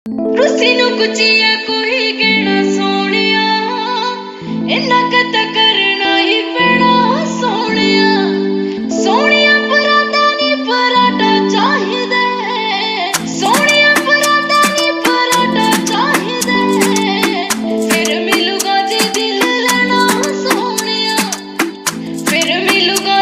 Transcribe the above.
रुसी नु कुचिया कोई कहना सोनिया इन्ना कता करना ही पैना सोनिया सोनिया पराता नी पराठा चाहिए सोनिया पराता नी पराठा चाहिए फिर मिलूगा जी दिल लेना सोनिया फिर मिलूगा